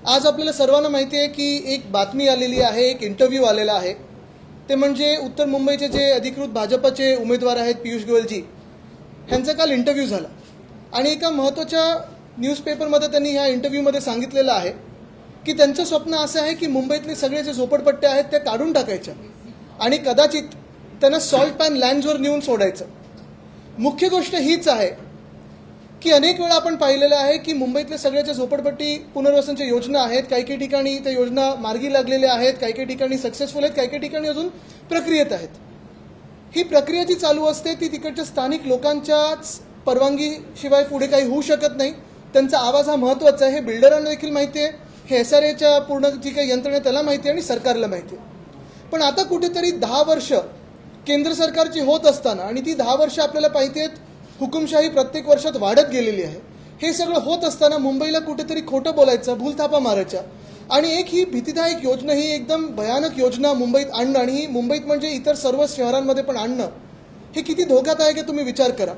आज आपल्याला सर्वांना माहिती आहे की एक बातमी आलेली आहे, एक इंटरव्ह्यू आलेला आहे। ते म्हणजे उत्तर मुंबईचे जे अधिकृत भाजपचे उमेदवार आहेत पियुष गोयलजी यांचा काल इंटरव्ह्यू झाला आणि एका महत्त्वाच्या न्यूजपेपरमध्ये त्यांनी ह्या इंटरव्ह्यूमध्ये सांगितलेलं आहे की त्यांचं स्वप्न असं आहे की मुंबईतले सगळे जे झोपडपट्ट्या आहेत त्या काढून टाकायच्या आणि कदाचित त्यांना सॉल्ट पॅन लँड्सवर नेऊन सोडायचं। मुख्य गोष्ट हीच आहे की अनेक वेळा आपण पाहिलेलं आहे की मुंबईतले सगळ्याच्या झोपडपट्टी पुनर्वसनच्या योजना आहेत, काही ठिकाणी त्या योजना मार्गी लागलेल्या आहेत, काही ठिकाणी सक्सेसफुल आहेत, काही ठिकाणी अजून प्रक्रियेत आहेत। ही प्रक्रिया जी चालू असते ती तिकडच्या स्थानिक लोकांच्याच परवानगीशिवाय पुढे काही होऊ शकत नाही। त्यांचा आवाज हा महत्त्वाचा आहे, हे बिल्डरांना देखील माहिती आहे, हे SRAच्या पूर्ण जी काही यंत्रणा त्याला माहिती आहे आणि सरकारला माहिती आहे। पण आता कुठेतरी 10 वर्ष केंद्र सरकारची होत असताना आणि ती 10 वर्ष आपल्याला माहिती आहेत हुकुमशाही प्रत्येक वर्षात वाढत गेलेली आहे। हे सगळं होत असताना मुंबईला कुठेतरी खोटं बोलायचं, भूलथापा मारायच्या आणि एक ही भीतीदायक योजना, ही एकदम भयानक योजना मुंबईत आणणं आणि ही मुंबईत म्हणजे इतर सर्व शहरांमध्ये पण आणणं हे किती धोकादायक आहे तुम्ही विचार करा।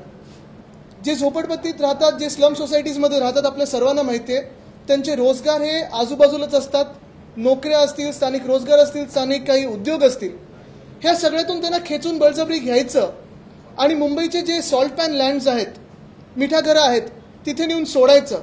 जे झोपडपट्टीत राहतात, जे स्लम सोसायटीजमध्ये राहतात, आपल्या सर्वांना माहिती आहे त्यांचे रोजगार हे आजूबाजूलाच असतात। नोकऱ्या असतील, स्थानिक रोजगार असतील, स्थानिक काही उद्योग असतील, ह्या सगळ्यातून त्यांना खेचून बळजबरी घ्यायचं आणि मुंबईचे जे सॉल्ट पॅन लँड्स आहेत, मिठागरं आहेत, तिथे नेऊन सोडायचं।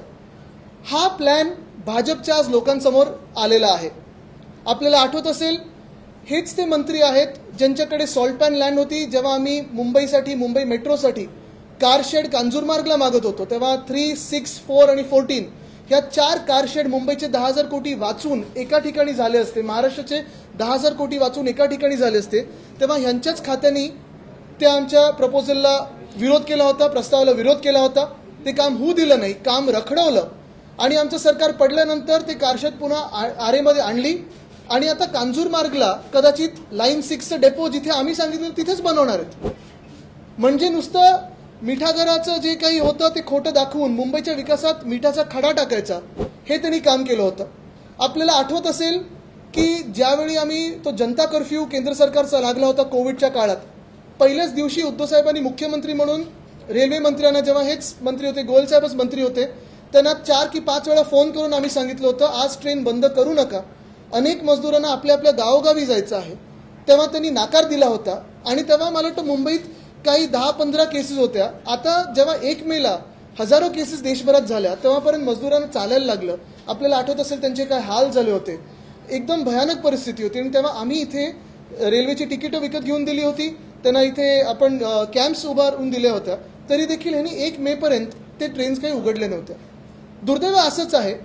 हा प्लॅन भाजपच्या आज लोकांसमोर आलेला आहे। आपल्याला आठवत असेल हेच ते मंत्री आहेत ज्यांच्याकडे सॉल्ट पॅन लँड होती जेव्हा आम्ही मुंबईसाठी, मुंबई मेट्रोसाठी कारशेड कांजूरमार्गला मागत होतो, तेव्हा 3, 6, 4 आणि 14 ह्या 4 कारशेड मुंबईचे 10,000 कोटी वाचून एका ठिकाणी झाले असते, महाराष्ट्राचे 10,000 कोटी वाचून एका ठिकाणी झाले असते, तेव्हा ह्यांच्याच खात्याने त्या आमच्या प्रपोजलला विरोध केला होता, प्रस्तावाला विरोध केला होता। ते काम होऊ दिलं नाही, काम रखडवलं आणि आमचं सरकार पडल्यानंतर ते कारशेड पुन्हा आरेमध्ये आणली आणि आता कांजूरमार्गला कदाचित लाईन 6चं डेपो जिथे आम्ही सांगितलं तिथेच बनवणार आहेत। म्हणजे नुसतं मिठागराचं जे काही होतं ते खोटं दाखवून मुंबईच्या विकासात मिठाचा खडा टाकायचा हे त्यांनी काम केलं होतं। आपल्याला आठवत असेल की ज्यावेळी आम्ही तो जनता कर्फ्यू केंद्र सरकारचा लागला होता कोविडच्या काळात, पहिल्याच दिवशी उद्धव साहेबांनी मुख्यमंत्री म्हणून रेल्वे मंत्र्यांना, जेव्हा हेच मंत्री होते, गोयल साहेबच मंत्री होते, त्यांना 4 की 5 वेळा फोन करून आम्ही सांगितलं होतं आज ट्रेन बंद करू नका, अनेक मजदूरांना आपल्या आपल्या गावोगावी जायचं आहे। तेव्हा त्यांनी नकार दिला होता आणि तेव्हा मला वाटतं मुंबईत काही 10-15 केसेस होत्या। आता जेव्हा 1 मेला हजारो केसेस देशभरात झाल्या तेव्हापर्यंत मजदूरांना चालायला लागलं। आपल्याला आठवत असेल त्यांचे काय हाल झाले होते, एकदम भयानक परिस्थिती होती आणि तेव्हा आम्ही इथे रेल्वेची तिकीटं विकत घेऊन दिली होती, त्यांना इथे आपण कॅम्प्स उभारून दिल्या होत्या, तरी देखील ह्यांनी 1 मेपर्यंत ते ट्रेन्स काही उघडले नव्हत्या। दुर्दैव असंच आहे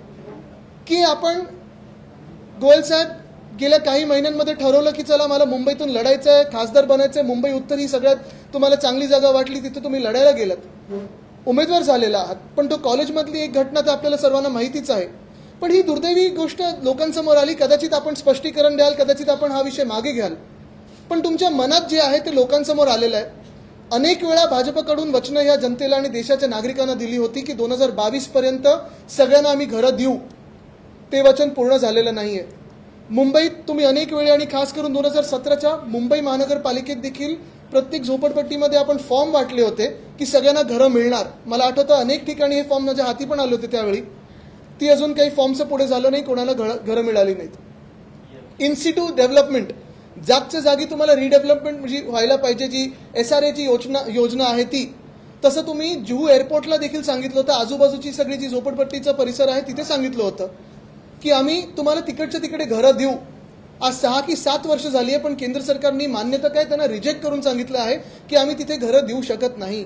की आपण गोयल साहेब गेल्या काही महिन्यांमध्ये ठरवलं की चला मला मुंबईतून लढायचं आहे, खासदार बनायचं आहे, मुंबई उत्तर ही सगळ्यात तुम्हाला चांगली जागा वाटली, तिथे तुम्ही लढायला गेलात, उमेदवार झालेला आहात। पण तो कॉलेजमधली एक घटना तर आपल्याला सर्वांना माहितीच आहे। पण ही दुर्दैवी गोष्ट लोकांसमोर आली, कदाचित आपण स्पष्टीकरण द्याल, कदाचित आपण हा विषय मागे घ्याल, पण तुमच्या मनात जे आहे ते लोकांसमोर आलेलं आहे। अनेक वेळा भाजपकडून वचनं ह्या जनतेला आणि देशाच्या नागरिकांना दिली होती की 2022 पर्यंत सगळ्यांना आम्ही घरं देऊ, ते वचन पूर्ण झालेलं नाहीये। मुंबईत तुम्ही अनेक वेळी आणि खास करून 2017च्या मुंबई महानगरपालिकेत देखील प्रत्येक झोपडपट्टीमध्ये आपण फॉर्म वाटले होते की सगळ्यांना घरं मिळणार। मला आठवतं अनेक ठिकाणी हे फॉर्म माझ्या हाती पण आले होते त्यावेळी, ती अजून काही फॉर्मचं पुढे झालं नाही, कोणाला घरं मिळाली नाहीत। इन्सिटू डेव्हलपमेंट, जागच्या जागी तुम्हाला रिडेव्हलपमेंट म्हणजे व्हायला पाहिजे, जी SRAची योजना आहे ती, तसं तुम्ही जुहू एअरपोर्टला देखील सांगितलं होतं, आजूबाजूची सगळी जी झोपडपट्टीचा परिसर आहे तिथे सांगितलं होतं की आम्ही तुम्हाला तिकडच्या तिकडे घरं देऊ। आज 6 की 7 वर्ष झाली आहे, पण केंद्र सरकारने मान्यता काय त्यांना रिजेक्ट करून सांगितलं आहे की आम्ही तिथे घरं देऊ शकत नाही।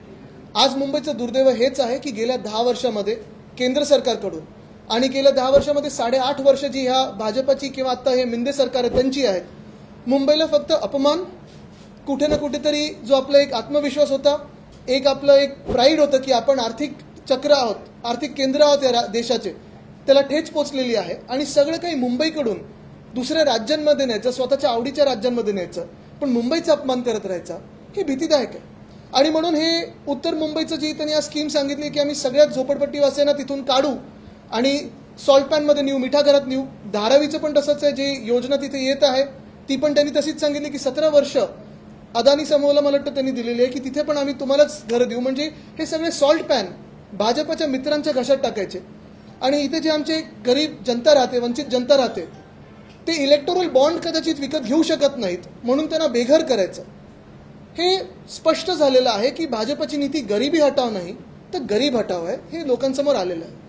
आज मुंबईचं दुर्दैव हेच आहे की गेल्या 10 वर्षामध्ये केंद्र सरकारकडून आणि गेल्या 10 वर्षामध्ये 8.5 वर्ष जी ह्या भाजपची किंवा आता हे मिंदे सरकार आहे त्यांची आहेत, मुंबईला फक्त अपमान, कुठे ना कुठेतरी जो आपला एक आत्मविश्वास होता, एक आपलं एक प्राईड होतं की आपण आर्थिक चक्र आहोत, आर्थिक केंद्र आहोत या देशाचे, त्याला ठेच पोचलेली आहे आणि सगळं काही मुंबईकडून दुसऱ्या राज्यांमध्ये न्यायचं, स्वतःच्या आवडीच्या राज्यांमध्ये न्यायचं, पण मुंबईचा अपमान करत राहायचा, हे भीतीदायक आहे। आणि म्हणून हे उत्तर मुंबईचं जी त्यांनी आज स्कीम सांगितली की आम्ही सगळ्यात झोपडपट्टीवासियांना तिथून काढू आणि सॉल्ट पॅनमध्ये नेऊ, मिठागरात नेऊ, धारावीचं पण तसंच आहे, जी योजना तिथे येत आहे ती पण त्यांनी तशीच सांगितली की 17 वर्ष अदानी समूहाला मला वाटतं त्यांनी दिलेली आहे की तिथे पण आम्ही तुम्हालाच घरं देऊ। म्हणजे हे सगळे सॉल्ट पॅन भाजपच्या मित्रांच्या घशात टाकायचे आणि इथे जे आमचे गरीब जनता राहते, वंचित जनता राहते, ते इलेक्टोरल बॉन्ड कदाचित विकत घेऊ शकत नाहीत, म्हणून त्यांना बेघर करायचं. हे स्पष्ट झालेलं आहे की भाजपची नीती गरिबी हटाव नाही तर गरीब हटाव आहे, हे लोकांसमोर आलेलं आहे.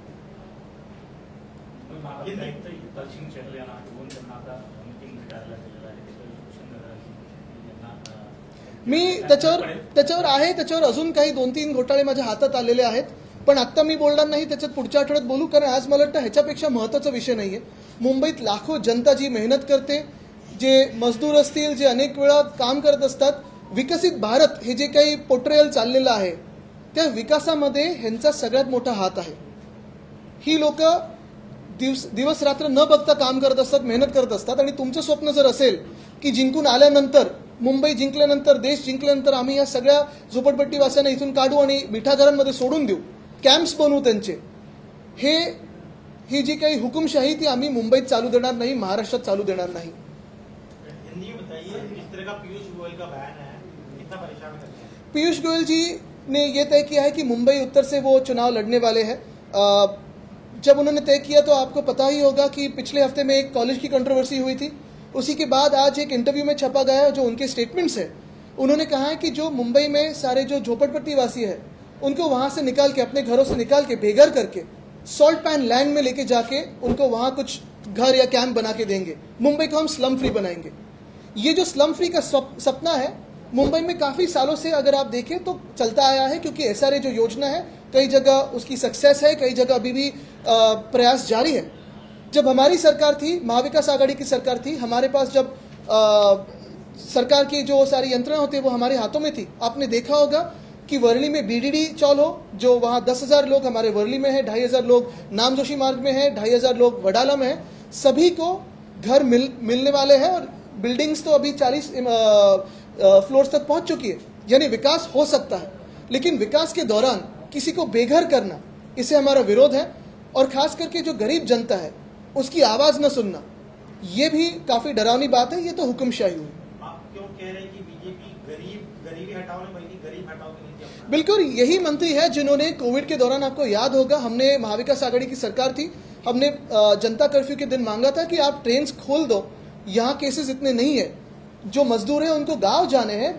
मी त्याच्यावर अजून काही 2-3 घोटाळे माझ्या हातात आलेले आहेत, पण आत्ता मी बोलणार नाही, त्याच्यात पुढच्या आठवड्यात बोलू, कारण आज मला वाटतं ह्याच्यापेक्षा महत्त्वाचा विषय नाही आहे. मुंबईत लाखो जनता जी मेहनत करते, जे मजदूर असतील, जे अनेक वेळा काम करत असतात, विकसित भारत हे जे काही पोर्ट्रेयल चाललेलं आहे त्या विकासामध्ये ह्यांचा सगळ्यात मोठा हात आहे. ही लोक दिवस रात्र न बघता काम करत असतात, मेहनत करत असतात. आणि तुमचं स्वप्न जर असेल की जिंकून आल्यानंतर, मुंबई जिंकल्यानंतर, देश जिंकल्यानंतर आम्ही या सगळ्या झोपडपट्टीवासियांना इथून काढू आणि मिठागरांमध्ये सोडून देऊ, कॅम्प्स बनवू त्यांचे, ही जी काही हुकुमशाही ती आम्ही मुंबईत चालू देणार नाही, महाराष्ट्रात चालू देणार नाही. पीयूष गोयल जी ने यह तय किया है कि मुंबई उत्तर से वो चुनाव लड़ने वाले हैं. जब उन्होंने तय किया तो आपको पता ही होगा कि पिछले हफ्ते में एक कॉलेज की कंट्रोवर्सी हुई थी. उसी के बाद आज एक इंटरव्यू में छपा गया जो उनके स्टेटमेंट्स है. उन्होंने कहा है कि जो मुंबई में सारे जो झोपड़पट्टी वासी है उनको वहां से निकाल के, अपने घरों से निकाल के, बेघर करके सॉल्ट पैन लैंड में लेके जाके उनको वहां कुछ घर या कैंप बना के देंगे. मुंबई को हम स्लम फ्री बनाएंगे. ये जो स्लम फ्री का सपना है मुंबई में काफी सालों से अगर आप देखें तो चलता आया है, क्योंकि एसआरए जो योजना है कई जगह उसकी सक्सेस है, कई जगह अभी भी प्रयास जारी है. जब हमारी सरकार थी, महाविकास आघाड़ी की सरकार थी, हमारे पास जब सरकार की जो सारी यंत्रणा होती है वो हमारे हाथों में थी. आपने देखा होगा कि वर्ली में बीडीडी चौल हो, जो वहाँ 10,000 लोग हमारे वर्ली में है, 2,500 लोग नामजोशी मार्ग में है, 2,500 लोग वडाला में है, सभी को घर मिलने वाले हैं और बिल्डिंग्स तो अभी 40 फ्लोर्स तक पहुंच चुकी है. यानी विकास हो सकता है, लेकिन विकास के दौरान किसी को बेघर करना, इसे हमारा विरोध है. और खास करके जो गरीब जनता है उसकी आवाज न सुनना, ये भी काफी डरावनी बात है. ये तो हुक्मशाही हुई. आप क्यों कह रहे हैं कि बीजेपी गरीबी हटाओ नहीं बल्कि गरीब हटाओ की नीति अपना? बिल्कुल यही मंत्री है जिन्होंने कोविड के दौरान, आपको याद होगा, हमने महाविकास आघाड़ी की सरकार थी, हमने जनता कर्फ्यू के दिन मांगा था कि आप ट्रेन खोल दो, यहाँ केसेस इतने नहीं है, जो मजदूर है उनको गांव जाने हैं.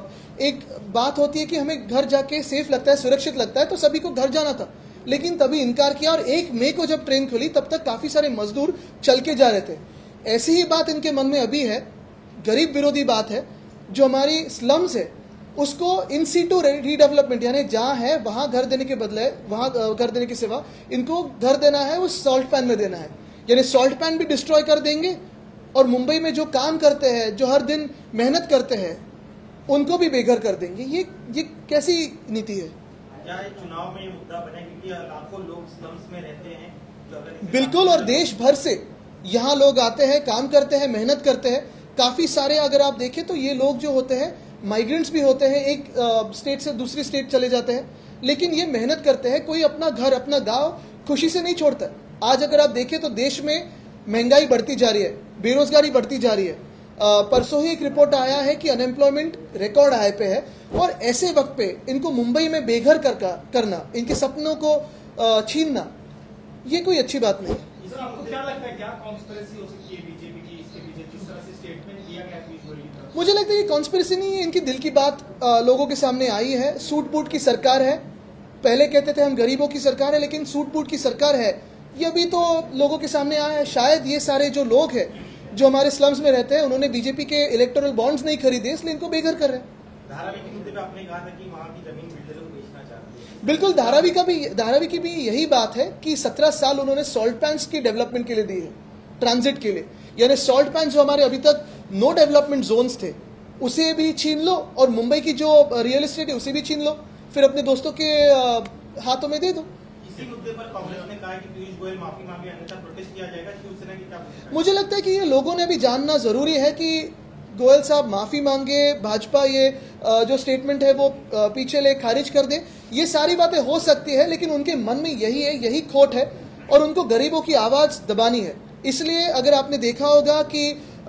एक बात होती है कि हमें घर जाके सेफ लगता है, सुरक्षित लगता है, तो सभी को घर जाना था, लेकिन तभी इनकार किया. और 1 मई को जब ट्रेन खुली तब तक काफी सारे मजदूर चल के जा रहे थे. ऐसी ही बात इनके मन में अभी है, गरीब विरोधी बात है. जो हमारी स्लम्स है उसको इन सीटू रीडेवलपमेंट, यानी जहां है वहां घर देने के बदले, वहां घर देने की सिवा इनको घर देना है वो सॉल्ट पैन में देना है. यानी सॉल्ट पैन भी डिस्ट्रॉय कर देंगे और मुंबई में जो काम करते हैं, जो हर दिन मेहनत करते हैं, उनको भी बेघर कर देंगे. ये कैसी नीति है? क्या चुनाव में ये मुद्दा बने, क्योंकि लाखों लोग स्लम्स में रहते हैं जो अगर बिल्कुल, और देश भर से यहाँ लोग आते हैं, काम करते हैं, मेहनत करते हैं. काफी सारे अगर आप देखें तो ये लोग जो होते हैं माइग्रेंट्स भी होते हैं, एक स्टेट से दूसरी स्टेट चले जाते हैं, लेकिन ये मेहनत करते हैं. कोई अपना घर, अपना गांव खुशी से नहीं छोड़ता. आज अगर आप देखें तो देश में महंगाई बढ़ती जा रही है, बेरोजगारी बढ़ती जा रही है. परसों ही एक रिपोर्ट आया है कि अनएम्प्लॉयमेंट रिकॉर्ड हाई पे है. और ऐसे वक्त पे इनको मुंबई में बेघर करना, इनके सपनों को छीनना, ये कोई अच्छी बात नहीं है. आपको क्या लगता है, क्या कॉन्स्पिरेसी हो सकती है बीजेपी की इसके पीछे, जिस तरह से स्टेटमेंट दिया गया पीयूष गोयल की तरफ? मुझे लगता है ये कॉन्स्पिरेसी नहीं है, इनकी दिल की बात लोगों के सामने आई है. सूट बूट की सरकार है, पहले कहते थे हम गरीबों की सरकार है, लेकिन सूट बूट की सरकार है, ये अभी तो लोगों के सामने आया है. शायद ये सारे जो लोग हैं जो हमारे स्लम्स में रहते हैं, उन्होंने बीजेपी के इलेक्टोरल बॉन्ड्स नहीं खरीदे, इसलिए इनको बेघर कर रहे हैं. धारावी के मुद्दे पे आपने कहा था कि वहाँ की जमीन बिल्डरों को बेचना चाहते हैं. बिल्कुल, धारावी की भी यही बात है कि 17 साल उन्होंने सॉल्ट पैन्स की डेवलपमेंट के लिए दी है, ट्रांजिट के लिए. यानी सॉल्ट पैन जो हमारे अभी तक नो डेवलपमेंट जोन्स थे उसे भी छीन लो, और मुंबई की जो रियल एस्टेट है उसे भी छीन लो, फिर अपने दोस्तों के हाथों में दे दो. इसी मुद्दे पर कांग्रेस ने कहा कि पीयूष गोयल माफी मांगे, अन्यथा प्रोटेस्ट किया जाएगा. शिवसेना की क्या भूमिका है? मुझे लगता है कि ये लोगों ने भी जानना जरूरी है कि गोयल साहब माफी मांगे, भाजपा ये जो स्टेटमेंट है वो पीछे ले खारिज कर दे, ये सारी बातें हो सकती है, लेकिन उनके मन में यही है, यही खोट है, और उनको गरीबों की आवाज दबानी है. इसलिए अगर आपने देखा होगा कि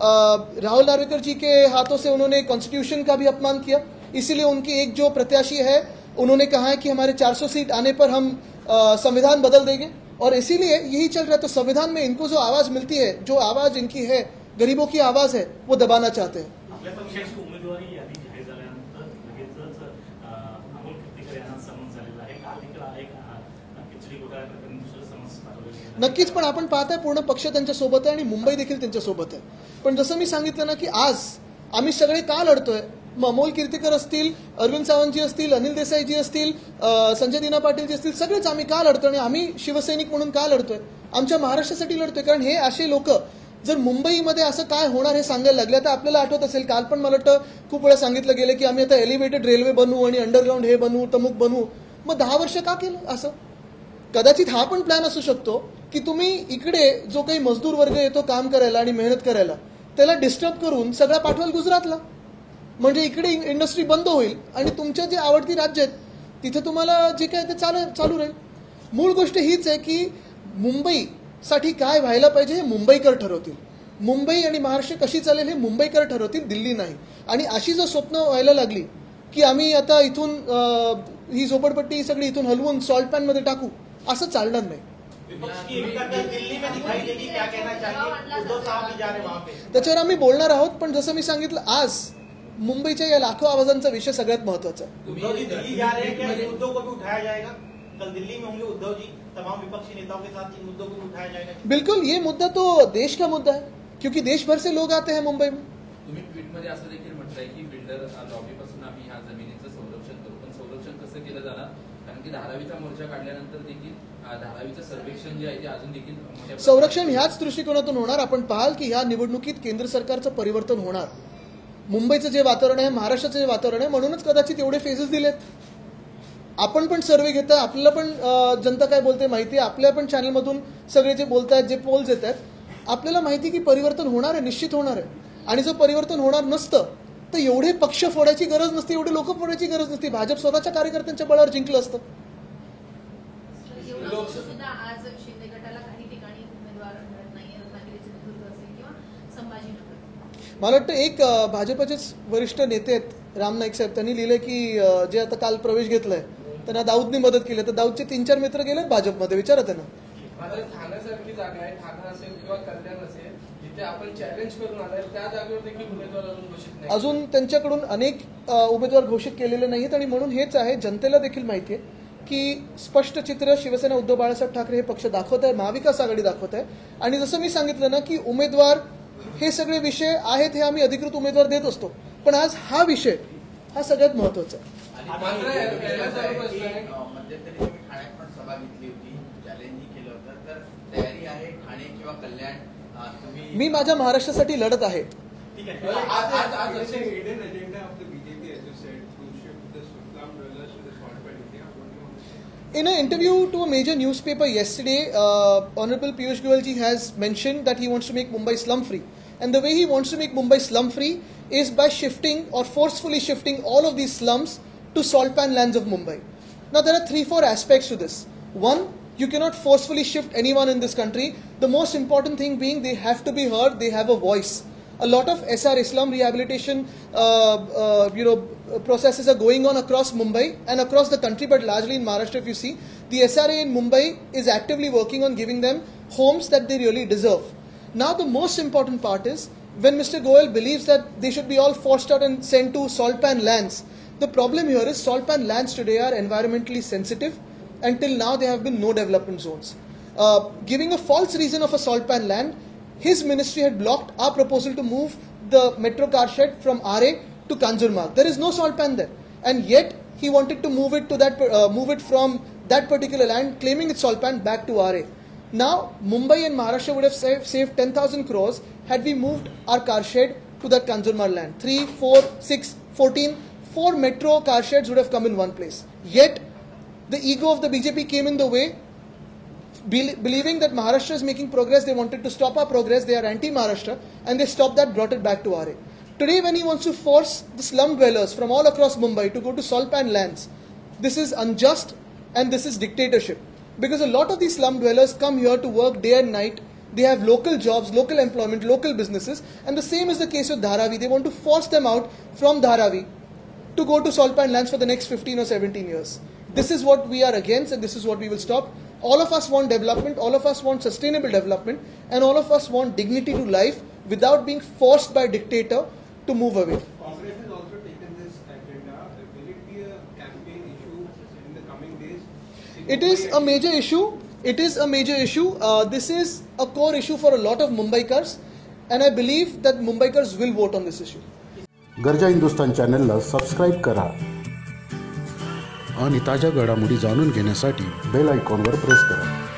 राहुल नार्वेकर जी के हाथों से उन्होंने कॉन्स्टिट्यूशन का भी अपमान किया, इसीलिए उनकी एक जो प्रत्याशी है उन्होंने कहा है कि हमारे 400 सीट आने पर हम संविधान बदल देंगे, और इसीलिए यही चल रहा है। तो संविधान में इनको जो आवाज मिलती है, जो आवाज इनकी है, गरीबों की आवाज है, वो दबाना चाहते हैं। आपल्या पक्षाची उमेदवारी यादी जाहीर झाल्यानंतर लगेचच अमोल कीर्तीकर यांना समन्स झालेलं आहे. काल एक खिचडी घोटाळा प्रकरणी दुसरं समन्स पाठवलं गेलं. नक्कीच, पण आपण पाहताय पूर्ण पक्ष त्यांच्या सोबत आहे आणि मुंबई देखील त्यांच्या सोबत आहे. पण जसं मी सांगितलं ना की आज आम्ही सगळे का लढतोय, अमोल कीर्तीकर असतील, अरविंद सावंतजी असतील, अनिल देसाईजी असतील, संजय दिना पाटीलजी असतील, सगळेच आम्ही का लढतोय आणि आम्ही शिवसैनिक म्हणून का लढतोय, आमच्या महाराष्ट्रासाठी लढतोय. कारण हे असे लोक जर मुंबईमध्ये असं काय होणार हे सांगायला लागले. आता आपल्याला आठवत असेल, काल पण मला वाटतं खूप वेळा सांगितलं गेलं की आम्ही आता एलिव्हेटेड रेल्वे बनवू आणि अंडरग्राऊंड हे बनवू, तमुक बनवू. मग 10 वर्ष का केलं असं? कदाचित हा पण प्लॅन असू शकतो की तुम्ही इकडे जो काही मजदूर वर्ग येतो काम करायला आणि मेहनत करायला, त्याला डिस्टर्ब करून सगळा पाठवाल गुजरातला, म्हणजे इकडे इंडस्ट्री बंद होईल आणि तुमच्या जे आवडती राज्य आहेत तिथे तुम्हाला जे काय ते चालू राहील. मूळ गोष्ट हीच आहे की मुंबईसाठी काय व्हायला पाहिजे हे मुंबईकर ठरवतील. मुंबई आणि महाराष्ट्र कशी चालेल हे मुंबईकर ठरवतील, दिल्ली नाही. आणि अशी जर स्वप्न व्हायला लागली की आम्ही आता इथून ही झोपडपट्टी सगळी इथून हलवून सॉल्ट पॅनमध्ये टाकू, असं चालणार नाही. त्याच्यावर आम्ही बोलणार आहोत. पण जसं मी सांगितलं, आज मुंबईच्या या लाखो आवाजांचा विषय सगळ्यात महत्वाचा आहे. उद्धव जी दिल्ली जा रहे हैं, क्या मुद्दों को भी उठाया जाएगा? कल दिल्ली में होंगे उद्धव जी, तमाम विपक्षी नेताओं के साथ इन मुद्दों को भी उठाया जाएगा? बिल्कुल, ये मुद्दा तो देश का मुद्दा है, क्योंकि देश भर से लोग आते हैं मुंबई में. तुम्ही ट्विटमध्ये असं देखील म्हटलंय की बिल्डर लॉबीपासून आम्ही ह्या जमिनीचं संरक्षण करू. पण संरक्षण कसं केलं जाणार? कारण की धारावीचा मोर्चा काढल्यानंतर देखील धारावीचं सर्वेक्षण जे आहे ते अजून देखील संरक्षण ह्याच दृष्टिकोनातून होणार. आपण पाहाल की ह्या निवडणुकीत केंद्र सरकारचं परिवर्तन होणार. मुंबईचं जे वातावरण आहे, महाराष्ट्राचं जे वातावरण आहे, म्हणूनच कदाचित एवढे फेजेस दिलेत. आपण पण सर्वे घेता, आपल्याला पण जनता काय बोलते माहिती आहे, आपल्या पण चॅनलमधून सगळे जे बोलतायत, जे पोल्स येत आहेत, आपल्याला माहिती की परिवर्तन होणार आहे, निश्चित होणार आहे. आणि जर परिवर्तन होणार नसतं तर एवढे पक्ष फोडायची गरज नसती, एवढे लोक फोडायची गरज नसती. भाजप स्वतःच्या कार्यकर्त्यांच्या बळावर जिंकलं असतं. आज शिंदे गटाला काही ठिकाणी उमेदवार मिळत नाहीये, रत्नागिरीचे नेतृत्व असेल किंवा संभाजीनगर. मला वाटतं एक भाजपचेच वरिष्ठ नेते आहेत राम नाईक साहेब, त्यांनी लिहिलं की जे आता काल प्रवेश घेतलाय त्यांना दाऊदनी मदत केली. तर दाऊदचे 3-4 मित्र गेलेत भाजपमध्ये, विचारा त्यांना. ठाण्यासारखी जागा आहे, ठाणा असेल किंवा कल्याण असेल, जिथे आपण चॅलेंज करून आलाय त्या जागेवर देखील उमेदवार अजून घोषित नाही. अजून त्यांच्याकडून अनेक उमेदवार घोषित केलेले नाहीत. आणि म्हणून हेच आहे, जनतेला देखील माहिती आहे की स्पष्ट चित्र शिवसेना उद्धव बाळासाहेब ठाकरे हे पक्ष दाखवत आहे, महाविकास आघाडी दाखवत आहे. आणि जसं मी सांगितलं ना की उमेदवार हे सगळे विषय आहेत, हे आम्ही अधिकृत उमेदवार देत असतो. पण आज हा विषय हा सगळ्यात महत्वाचा आहे. मध्यंतरी तुम्ही ठाण्यात पण सभा घेतली होती, चॅलेंजही केलं होतं, तर तयारी आहे ठाणे किंवा कल्याण? तुम्ही मी माझ्या महाराष्ट्रासाठी लढत आहे. ठीक है. In an interview to a major newspaper yesterday, Honorable Piyush Goyal ji has mentioned that he wants to make Mumbai slum-free. And the way he wants to make Mumbai slum-free is by shifting or forcefully shifting all of these slums to salt pan lands of Mumbai. Now, there are 3-4 aspects to this. One, you cannot forcefully shift anyone in this country. The most important thing being they have to be heard, they have a voice. A lot of SR slum rehabilitation processes are going on across Mumbai and across the country, but largely in Maharashtra. If you see, the SRA in Mumbai is actively working on giving them homes that they really deserve. Now, the most important part is when Mr. Goyal believes that they should be all forced out and sent to salt pan lands. The problem here is salt pan lands today are environmentally sensitive. Until now, there have been no development zones. Giving a false reason of a salt pan land, his ministry had blocked our proposal to move the metro car shed from RA to Kanjurmarg. There is no salt pan there, and yet he wanted to move it to move it from that particular land, claiming it's salt pan, back to RA. Now, Mumbai and Maharashtra would have saved 10,000 crores had we moved our car shed to that Kanjurmarg land. 3, 4, 6, 14, 4 metro car sheds would have come in one place. Yet, the ego of the BJP came in the way. Believing that Maharashtra is making progress, they wanted to stop our progress. They are anti-Maharashtra, and they stopped that, brought it back to RA. Today, when he wants to force the slum dwellers from all across Mumbai to go to salt pan lands, this is unjust and this is dictatorship. Because a lot of these slum dwellers come here to work day and night. They have local jobs, local employment, local businesses, and the same is the case with Dharavi. They want to force them out from Dharavi to go to salt pan lands for the next 15 or 17 years. This is what we are against, and this is what we will stop. All of us want development, all of us want sustainable development, and all of us want dignity to life without being forced by a dictator to move away. Congress has also taken this agenda. Will it be a campaign issue in the coming days? It is a major issue. It is a major issue. This is a core issue for a lot of Mumbaikars, and I believe that Mumbaikars will vote on this issue. गर्जा हिंदुस्तान चॅनलला subscribe करा आणि ताज्या घडामोडी जाणून घेण्यासाठी bell आयकॉनवर press करा.